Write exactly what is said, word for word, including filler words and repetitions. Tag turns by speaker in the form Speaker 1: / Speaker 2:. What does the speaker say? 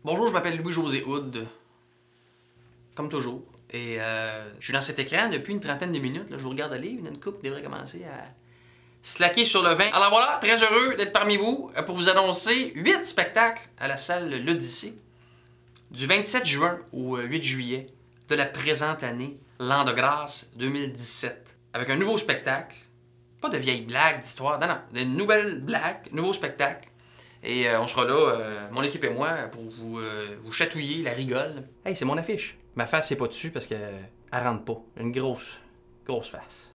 Speaker 1: Bonjour, je m'appelle Louis-José Hood, comme toujours. Et euh, je suis dans cet écran depuis une trentaine de minutes. Là, je vous regarde aller, une coupe devrait commencer à slacker sur le vin. Alors voilà, très heureux d'être parmi vous pour vous annoncer huit spectacles à la salle L'Odyssée du vingt-sept juin au huit juillet de la présente année, l'an de grâce deux mille dix-sept. Avec un nouveau spectacle, pas de vieilles blagues d'histoire, non, non, de nouvelles blagues, nouveau spectacle. Et euh, on sera là, euh, mon équipe et moi, pour vous, euh, vous chatouiller la rigole. Hey, c'est mon affiche. Ma face, c'est pas dessus parce qu'elle rentre pas. Une grosse, grosse face.